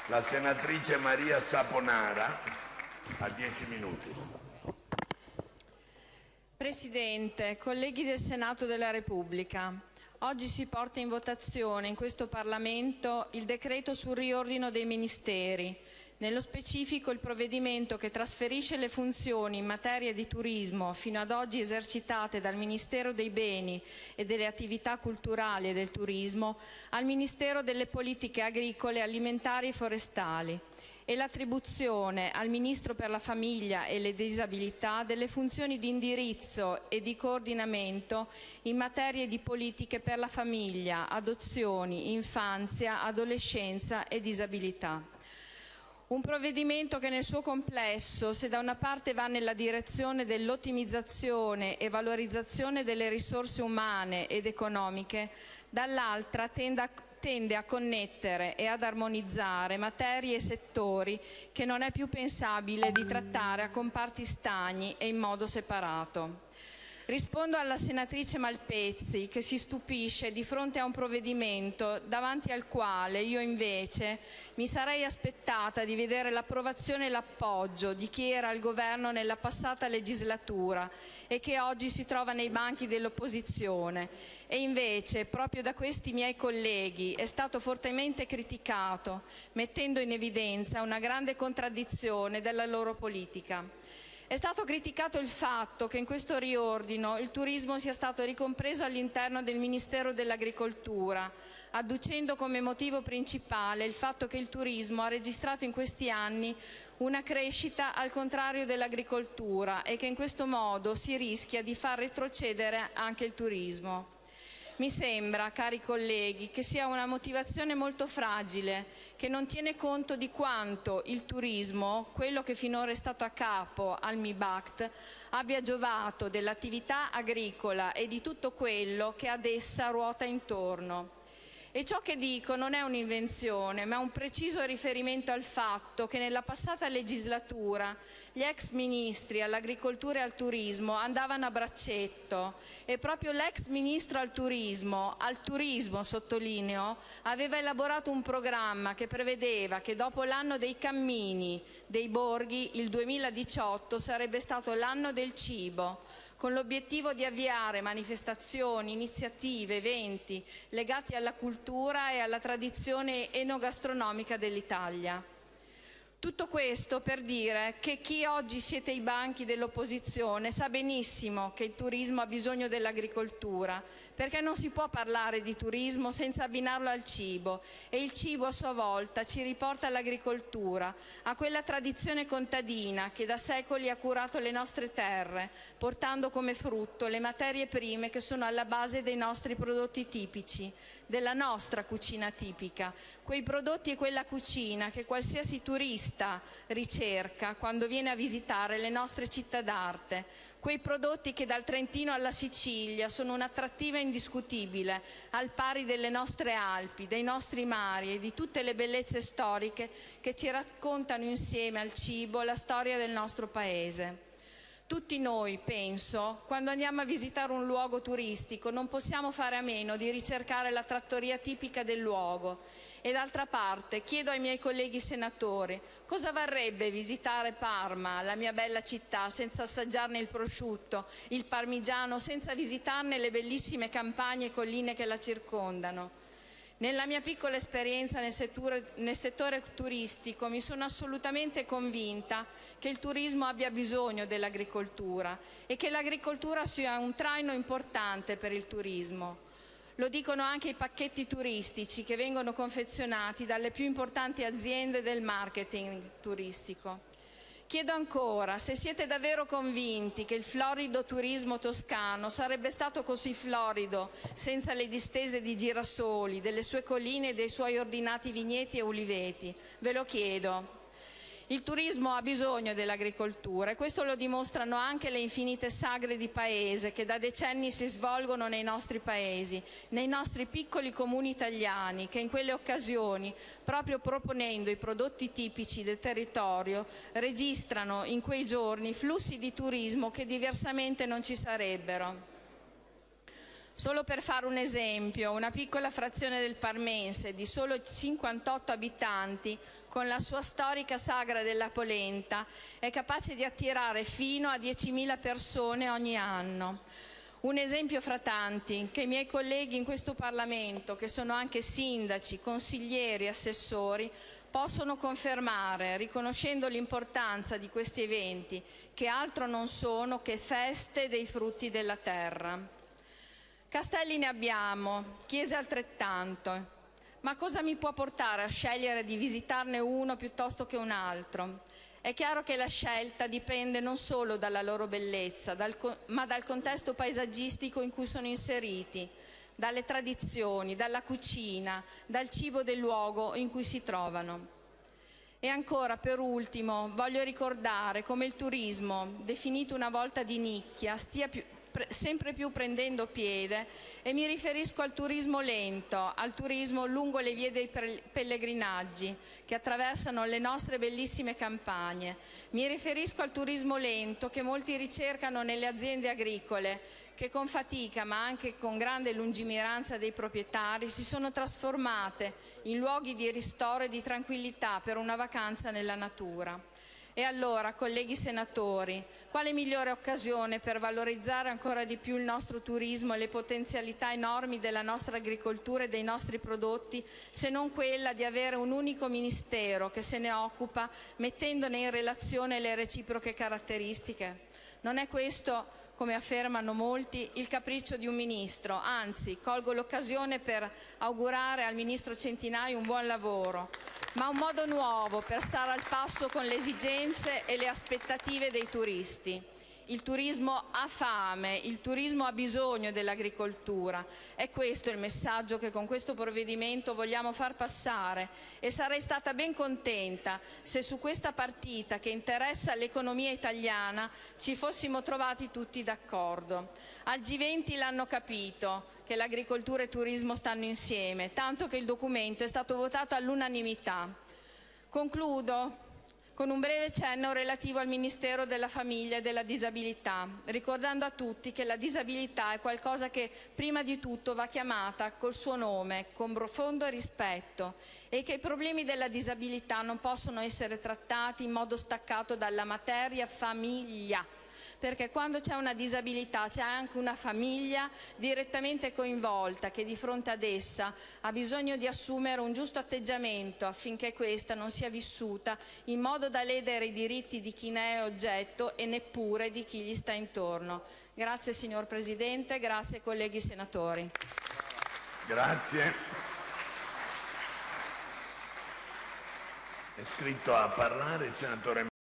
La senatrice Maria Saponara a 10 minuti. Presidente, colleghi del Senato della Repubblica, oggi si porta in votazione in questo Parlamento il decreto sul riordino dei ministeri, nello specifico il provvedimento che trasferisce le funzioni in materia di turismo fino ad oggi esercitate dal Ministero dei Beni e delle Attività Culturali e del Turismo al Ministero delle Politiche Agricole, Alimentari e Forestali e l'attribuzione al Ministro per la Famiglia e le Disabilità delle funzioni di indirizzo e di coordinamento in materia di politiche per la famiglia, adozioni, infanzia, adolescenza e disabilità. Un provvedimento che nel suo complesso, se da una parte va nella direzione dell'ottimizzazione e valorizzazione delle risorse umane ed economiche, dall'altra tende a connettere e ad armonizzare materie e settori che non è più pensabile di trattare a comparti stagni e in modo separato. Rispondo alla senatrice Malpezzi che si stupisce di fronte a un provvedimento davanti al quale io invece mi sarei aspettata di vedere l'approvazione e l'appoggio di chi era al governo nella passata legislatura e che oggi si trova nei banchi dell'opposizione e invece proprio da questi miei colleghi è stato fortemente criticato, mettendo in evidenza una grande contraddizione della loro politica. È stato criticato il fatto che in questo riordino il turismo sia stato ricompreso all'interno del Ministero dell'Agricoltura, adducendo come motivo principale il fatto che il turismo ha registrato in questi anni una crescita al contrario dell'agricoltura e che in questo modo si rischia di far retrocedere anche il turismo. Mi sembra, cari colleghi, che sia una motivazione molto fragile, che non tiene conto di quanto il turismo, quello che finora è stato a capo al MIBACT, abbia giovato dell'attività agricola e di tutto quello che ad essa ruota intorno. E ciò che dico non è un'invenzione, ma un preciso riferimento al fatto che nella passata legislatura gli ex ministri all'agricoltura e al turismo andavano a braccetto e proprio l'ex ministro al turismo sottolineo, aveva elaborato un programma che prevedeva che dopo l'anno dei cammini, dei borghi, il 2018 sarebbe stato l'anno del cibo, con l'obiettivo di avviare manifestazioni, iniziative, eventi legati alla cultura e alla tradizione enogastronomica dell'Italia. Tutto questo per dire che chi oggi siede ai banchi dell'opposizione sa benissimo che il turismo ha bisogno dell'agricoltura, perché non si può parlare di turismo senza abbinarlo al cibo e il cibo a sua volta ci riporta all'agricoltura, a quella tradizione contadina che da secoli ha curato le nostre terre, portando come frutto le materie prime che sono alla base dei nostri prodotti tipici, della nostra cucina tipica, quei prodotti e quella cucina che qualsiasi turista ricerca quando viene a visitare le nostre città d'arte, quei prodotti che dal Trentino alla Sicilia sono un'attrattiva indiscutibile, al pari delle nostre Alpi, dei nostri mari e di tutte le bellezze storiche che ci raccontano insieme al cibo la storia del nostro Paese. Tutti noi, penso, quando andiamo a visitare un luogo turistico non possiamo fare a meno di ricercare la trattoria tipica del luogo e d'altra parte chiedo ai miei colleghi senatori cosa varrebbe visitare Parma, la mia bella città, senza assaggiarne il prosciutto, il parmigiano, senza visitarne le bellissime campagne e colline che la circondano. Nella mia piccola esperienza nel settore turistico mi sono assolutamente convinta che il turismo abbia bisogno dell'agricoltura e che l'agricoltura sia un traino importante per il turismo. Lo dicono anche i pacchetti turistici che vengono confezionati dalle più importanti aziende del marketing turistico. Chiedo ancora se siete davvero convinti che il florido turismo toscano sarebbe stato così florido senza le distese di girasoli, delle sue colline e dei suoi ordinati vigneti e uliveti. Ve lo chiedo. Il turismo ha bisogno dell'agricoltura e questo lo dimostrano anche le infinite sagre di paese che da decenni si svolgono nei nostri paesi, nei nostri piccoli comuni italiani, che in quelle occasioni, proprio proponendo i prodotti tipici del territorio, registrano in quei giorni flussi di turismo che diversamente non ci sarebbero. Solo per fare un esempio, una piccola frazione del Parmense di solo 58 abitanti, con la sua storica sagra della polenta, è capace di attirare fino a 10.000 persone ogni anno. Un esempio fra tanti che i miei colleghi in questo Parlamento, che sono anche sindaci, consiglieri, assessori, possono confermare, riconoscendo l'importanza di questi eventi, che altro non sono che feste dei frutti della terra. Castelli ne abbiamo, chiese altrettanto, ma cosa mi può portare a scegliere di visitarne uno piuttosto che un altro? È chiaro che la scelta dipende non solo dalla loro bellezza, ma dal contesto paesaggistico in cui sono inseriti, dalle tradizioni, dalla cucina, dal cibo del luogo in cui si trovano. E ancora, per ultimo, voglio ricordare come il turismo, definito una volta di nicchia, stia sempre più prendendo piede, e mi riferisco al turismo lento, al turismo lungo le vie dei pellegrinaggi che attraversano le nostre bellissime campagne. Mi riferisco al turismo lento che molti ricercano nelle aziende agricole, che con fatica ma anche con grande lungimiranza dei proprietari si sono trasformate in luoghi di ristoro e di tranquillità per una vacanza nella natura. E allora, colleghi senatori, quale migliore occasione per valorizzare ancora di più il nostro turismo e le potenzialità enormi della nostra agricoltura e dei nostri prodotti, se non quella di avere un unico ministero che se ne occupa, mettendone in relazione le reciproche caratteristiche? Non è questo, come affermano molti, il capriccio di un ministro, anzi, colgo l'occasione per augurare al ministro Centinaio un buon lavoro, ma un modo nuovo per stare al passo con le esigenze e le aspettative dei turisti. Il turismo ha fame, il turismo ha bisogno dell'agricoltura. È questo il messaggio che con questo provvedimento vogliamo far passare, e sarei stata ben contenta se su questa partita che interessa l'economia italiana ci fossimo trovati tutti d'accordo. Al G20 l'hanno capito che l'agricoltura e il turismo stanno insieme, tanto che il documento è stato votato all'unanimità. Concludo con un breve cenno relativo al Ministero della Famiglia e della Disabilità, ricordando a tutti che la disabilità è qualcosa che prima di tutto va chiamata col suo nome, con profondo rispetto, e che i problemi della disabilità non possono essere trattati in modo staccato dalla materia famiglia, perché quando c'è una disabilità c'è anche una famiglia direttamente coinvolta che di fronte ad essa ha bisogno di assumere un giusto atteggiamento affinché questa non sia vissuta in modo da ledere i diritti di chi ne è oggetto e neppure di chi gli sta intorno. Grazie signor Presidente, grazie colleghi senatori. Grazie. È iscritto a parlare il senatore